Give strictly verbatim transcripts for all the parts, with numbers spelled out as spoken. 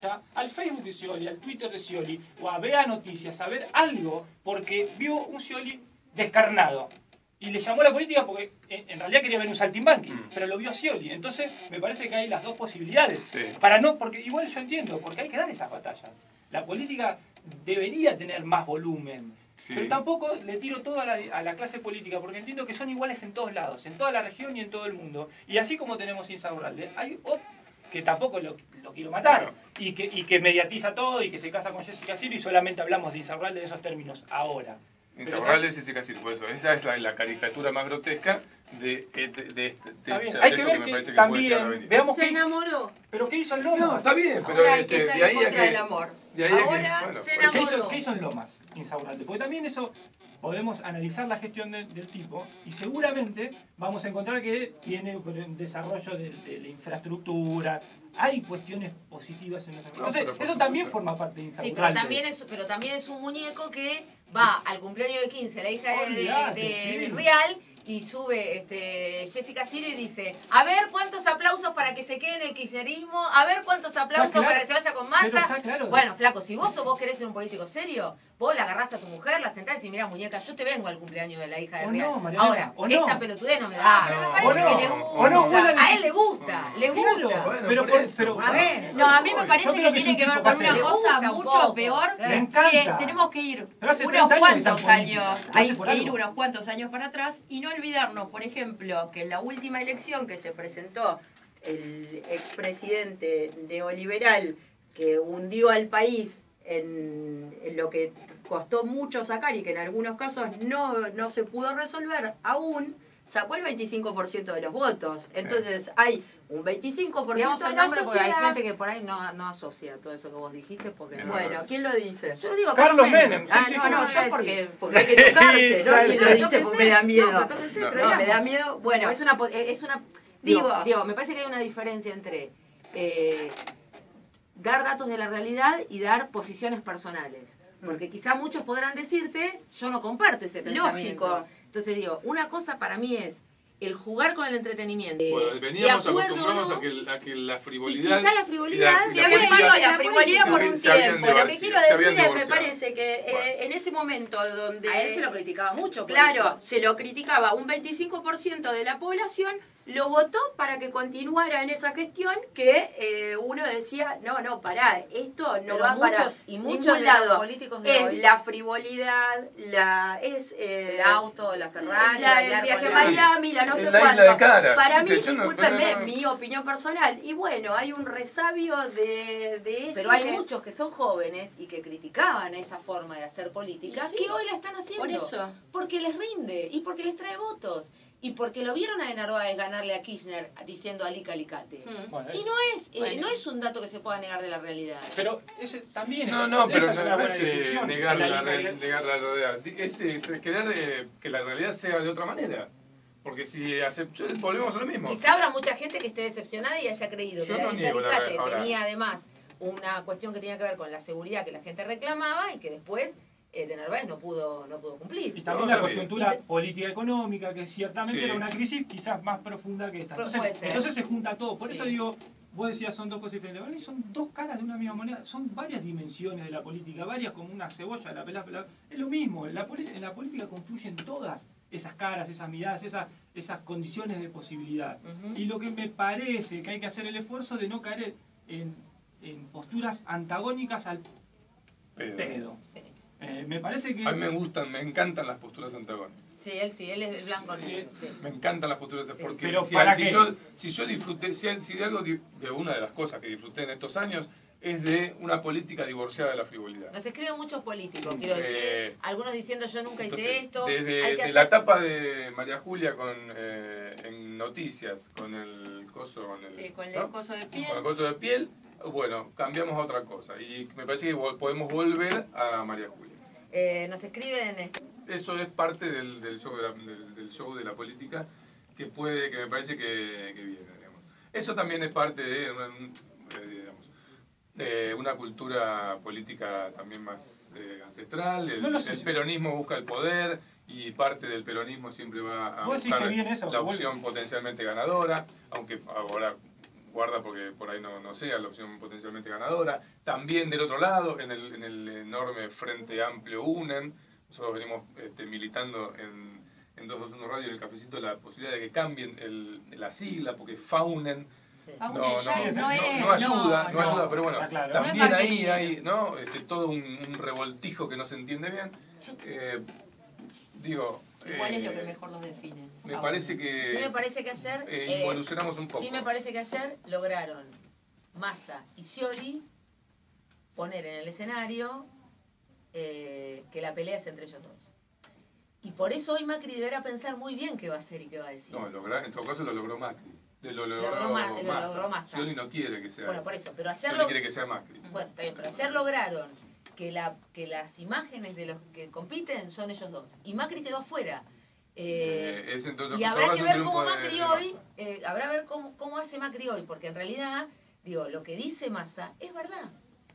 al Facebook de Scioli, al Twitter de Scioli, o a Vea Noticias, a ver algo, porque vio un Scioli descarnado. Y le llamó a la política porque en realidad quería ver un saltimbanqui, mm. pero lo vio a Scioli. Entonces me parece que hay las dos posibilidades. Sí. Para no, porque igual yo entiendo, porque hay que dar esas batallas. La política debería tener más volumen. Sí. Pero tampoco le tiro todo a la, a la clase política, porque entiendo que son iguales en todos lados, en toda la región y en todo el mundo. Y así como tenemos Insaurralde, hay otro que tampoco lo, lo quiero matar, claro. y, que, y que mediatiza todo y que se casa con Jessica Siri y solamente hablamos de Insaurralde en esos términos ahora. Insaurralde es Jessica Siri, por eso. Esa es la, la caricatura más grotesca de, de, de, de, este, de, de, de hay esto que, ver que me que parece que también, veamos se enamoró. ¿Pero qué hizo en Lomas? No, está bien, pero ahora este, hay que estar de ahí en contra que, del amor. De ahí ahora que, bueno, se enamoró. ¿Qué hizo, ¿Qué hizo en Lomas, Insaurralde? Porque también eso podemos analizar la gestión de, del tipo y seguramente vamos a encontrar que tiene un desarrollo de, de la infraestructura. Hay cuestiones positivas en esa. Entonces, no, eso también forma parte de Insaurralde. Sí, pero también es, pero también es un muñeco que va sí. al cumpleaños de quince, la hija de, de, de sí. Real, y sube este, Jessica Siri y dice, a ver cuántos aplausos para que se quede en el kirchnerismo, a ver cuántos aplausos claro, para que se vaya con Massa. Claro. Bueno, flaco, si vos o vos querés ser un político serio, vos la agarrás a tu mujer, la sentás y decís, mira muñeca, yo te vengo al cumpleaños de la hija de o Real. No, Mariana, ahora, o esta no. pelotudez no me da. Pero me parece no, que le gusta. O no, a él le gusta, le gusta. Claro, bueno, pero, por, eso, pero, a ver, no, a mí me parece que, que tiene que ver con una cosa mucho peor, que tenemos que ir unos cuantos años, hay que ir unos cuantos años para atrás y no olvidarnos, por ejemplo, que en la última elección que se presentó el expresidente neoliberal que hundió al país en, en lo que costó mucho sacar y que en algunos casos no, no se pudo resolver aún, sacó el veinticinco por ciento de los votos. Entonces hay un veinticinco por ciento de la sociedad. Hay gente que por ahí no, no asocia todo eso que vos dijiste. Porque no. Bueno, ¿quién lo dice? Yo digo Carlos Menem. Ah, no, no, yo porque, porque hay que tocarse, ¿no? ¿Quién lo dice? Porque me da miedo. No, no, no me da miedo. Bueno, es una... Es una digo, digo, digo, me parece que hay una diferencia entre eh, dar datos de la realidad y dar posiciones personales. Porque quizá muchos podrán decirte, yo no comparto ese pensamiento. Lógico. Entonces digo, una cosa para mí es el jugar con el entretenimiento. Bueno, veníamos acostumbrados ¿no? a, que, a que la frivolidad... Y quizá la frivolidad... Se había ido a la frivolidad por un tiempo. Lo que quiero decir es, me parece que bueno. eh, en ese momento donde... A él se lo criticaba mucho. Claro, eso. se lo criticaba. Un veinticinco por ciento de la población lo votó para que continuara en esa gestión que eh, uno decía, no, no, pará, esto no Pero va muchos, para y muchos ningún de lado. Los políticos de es hoy, la frivolidad, la es eh, el auto, la Ferrari, la, el viaje a Miami, la no sé cuánto. Para mí, discúlpenme, no, no. mi opinión personal. Y bueno, hay un resabio de, de eso. Pero hay que... muchos que son jóvenes y que criticaban esa forma de hacer política, sí, que hoy la están haciendo. Por eso. Porque les rinde y porque les trae votos. Y porque lo vieron a De Narváez ganarle a Kirchner diciendo alica alicate. Hmm. Bueno, y no es, bueno. eh, no es un dato que se pueda negar de la realidad. Pero ese también es... No, no, pero es no, no es eh, negar la, la, negar la realidad. Es eh, querer eh, que la realidad sea de otra manera. Porque si acepto, volvemos a lo mismo. Quizá habrá mucha gente que esté decepcionada y haya creído Yo que no la alicate la, tenía además una cuestión que tenía que ver con la seguridad que la gente reclamaba y que después... Eh, de Narváez no pudo, no pudo cumplir. Y también no, la coyuntura te... política económica, que ciertamente sí. era una crisis quizás más profunda que esta. Entonces, entonces se junta todo. Por sí. eso digo, vos decías son dos cosas diferentes. Para mí son dos caras de una misma moneda. Son varias dimensiones de la política, varias como una cebolla, la pelá, pelá. Es lo mismo. En la, en la política confluyen todas esas caras, esas miradas, esas, esas condiciones de posibilidad. Uh-huh. Y lo que me parece que hay que hacer el esfuerzo de no caer en, en posturas antagónicas al pedo. pedo. Sí. Eh, me parece que... A mí me gustan, me encantan las posturas antagónicas. Sí, él sí, él es blanco. Sí. Sí. Me encantan las posturas sí. porque Pero si, ¿para si, qué? yo, si yo disfruté, si, si de algo, de una de las cosas que disfruté en estos años, es de una política divorciada de la frivolidad. Nos escriben muchos políticos, quiero decir, eh, algunos diciendo yo nunca entonces, hice esto. Desde hay que de hacer... la etapa de María Julia con eh, en Noticias, con el coso, con el, sí, con el ¿no? coso de piel. Con el coso de piel, bueno, cambiamos a otra cosa. Y me parece que podemos volver a María Julia. Eh, nos escriben... Eso es parte del, del, show de la, del, del show de la política que puede, que me parece que, que viene, digamos. Eso también es parte de, eh, digamos, de una cultura política también más eh, ancestral. El, no, no sé el peronismo busca el poder y parte del peronismo siempre va a buscar eso, la opción potencialmente ganadora, aunque ahora guarda porque por ahí no, no sea la opción potencialmente ganadora. También del otro lado, en el, en el enorme Frente Amplio UNEN, nosotros venimos este, militando en, en dos dos uno Radio y en el Cafecito la posibilidad de que cambien el, la sigla, porque FAUNEN Sí. no, no, no, no, es, no, no ayuda, no, no, ayuda, pero bueno, claro. también no ahí hay ¿no? este, todo un, un revoltijo que no se entiende bien. Eh, digo... ¿Cuál eh, es lo que mejor los define? Me parece que... Sí me parece que ayer... Eh, involucionamos un poco. Sí me parece que ayer lograron Massa y Scioli poner en el escenario eh, que la pelea es entre ellos dos. Y por eso hoy Macri deberá pensar muy bien qué va a hacer y qué va a decir. No, logra, en todo caso lo logró Macri. Lo logró, logró, ma, lo Massa. logró Massa. Scioli no quiere que sea Bueno, por eso, pero ayer Scioli lo... quiere que sea Macri. Bueno, está bien, pero ayer lograron que, la, que las imágenes de los que compiten son ellos dos. Y Macri quedó afuera. Eh, Eh, es entonces, y habrá que ver cómo de, Macri de hoy, eh, habrá que ver cómo, cómo hace Macri hoy, porque en realidad, digo, lo que dice Massa es verdad.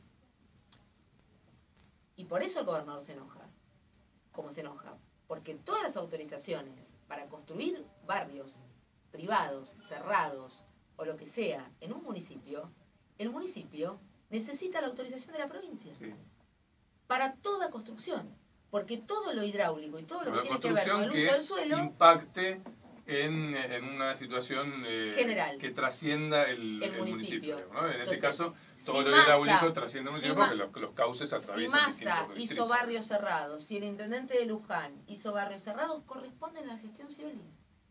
Y por eso el gobernador se enoja, como se enoja, porque todas las autorizaciones para construir barrios privados, cerrados o lo que sea en un municipio, el municipio necesita la autorización de la provincia Sí. para toda construcción. Porque todo lo hidráulico y todo lo Pero que la tiene que ver con el construcción uso del suelo impacte en, en una situación eh, General. que trascienda el, El el municipio. municipio. ¿no? En Entonces, este caso, todo si lo Massa- hidráulico trasciende el si municipio Ma- porque los, los cauces Si atraviesan Massa distintos distritos. hizo barrios cerrados, si el intendente de Luján hizo barrios cerrados, corresponden a la gestión Scioli.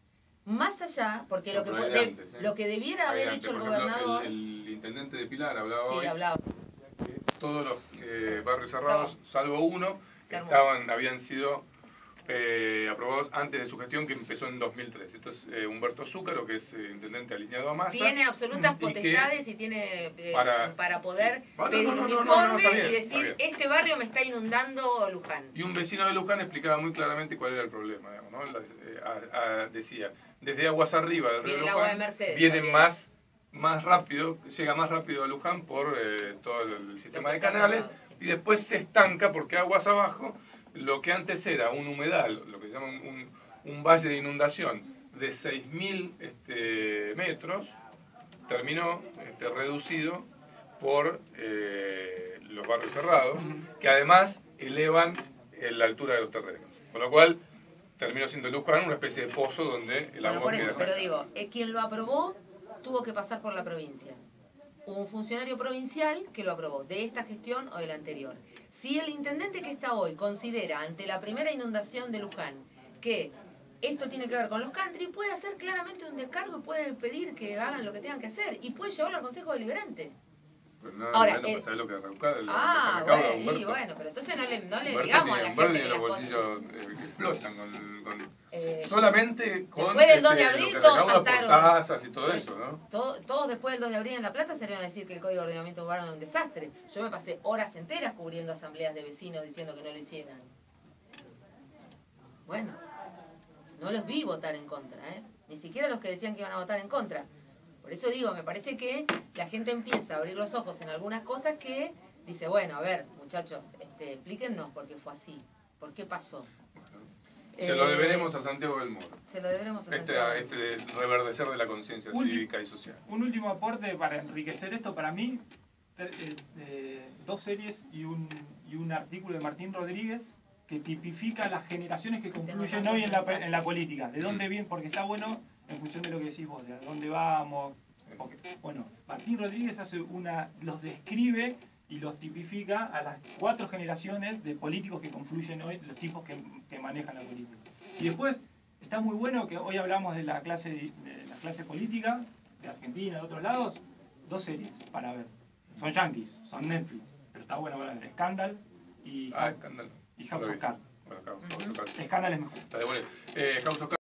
Más allá, porque No, lo que, pero hay de- de antes, ¿eh? lo que debiera Hay haber antes, hecho el por ejemplo, gobernador... El, el intendente de Pilar hablaba sí, hoy hablaba. que todos los eh, barrios cerrados, salvo uno, Cerrado. estaban, habían sido eh, aprobados antes de su gestión, que empezó en dos mil tres. Entonces, eh, Humberto Zúcaro, que es eh, intendente alineado a Massa, Tiene absolutas y que potestades y tiene eh, para- para, poder sí. Ah, no, pedir no, no, un no, no, informe no, está bien, y está decir, bien. este barrio me está inundando Luján. Y un vecino de Luján explicaba muy claramente cuál era el problema. Digamos, ¿no? La- eh, a- a- decía, desde aguas arriba del río Viene el agua de Luján, Mercedes viene también. más, más rápido, llega más rápido a Luján por eh, todo el, el sistema Lo que de está canales, cerrado, sí. y después se estanca porque aguas abajo, lo que antes era un humedal, lo que se llama un, un, un valle de inundación de seis mil este, metros, terminó este, reducido por eh, los barrios cerrados, que además elevan eh, la altura de los terrenos. Con lo cual, terminó siendo Luján una especie de pozo donde el Bueno, agua por queda eso, pero estancada. digo, eh, quien lo aprobó tuvo que pasar por la provincia. Hubo un funcionario provincial que lo aprobó, de esta gestión o de la anterior. Si el intendente que está hoy considera, ante la primera inundación de Luján, que esto tiene que ver con los country, puede hacer claramente un descargo y puede pedir que hagan lo que tengan que hacer y puede llevarlo al Consejo Deliberante. Pero no, Ahora, bueno, eh, pues, ¿sabes lo que recauda? Lo Ah, que recauda bueno, y Humberto. bueno, pero entonces no le, no le Humberto digamos a tiene- la Humberto gente tiene que los las cosas... bolsillos eh, que explotan con, con- Eh, solamente con después del dos de este, abril, lo que todos recauda por saltaron. tasas y todo Sí. eso, ¿no? Todo- todos después del dos de abril en La Plata salieron a decir que el Código de Ordenamiento Urbano era un desastre. Yo me pasé horas enteras cubriendo asambleas de vecinos diciendo que no lo hicieran. Bueno, no los vi votar en contra, ¿eh? Ni siquiera los que decían que iban a votar en contra. Por eso digo, me parece que la gente empieza a abrir los ojos en algunas cosas que dice, bueno, a ver, muchachos, este, explíquennos por qué fue así, por qué pasó. Se lo Eh, deberemos a Santiago del Moro. Se lo deberemos a Este, Santiago. este reverdecer de la conciencia Ulti- cívica y social. Un último aporte para enriquecer esto, para mí, eh, eh, dos series y un, y un artículo de Martín Rodríguez que tipifica las generaciones que confluyen tantos hoy en la, mensajes. en la política. ¿De dónde vienen? Porque está bueno en función de lo que decís vos, de a dónde vamos. Porque, bueno, Martín Rodríguez hace una, los describe y los tipifica a las cuatro generaciones de políticos que confluyen hoy, los tipos que, que manejan la política. Y después, está muy bueno que hoy hablamos de la clase, de la clase política, de Argentina, de otros lados, dos series para ver. Son yankees, son Netflix, pero está bueno para ver. Scandal y, Ah, escándalo. y House Lo of vi. Cards. Bueno, House of Cards. Scandal es mejor. Está de bueno. Eh, House of Cards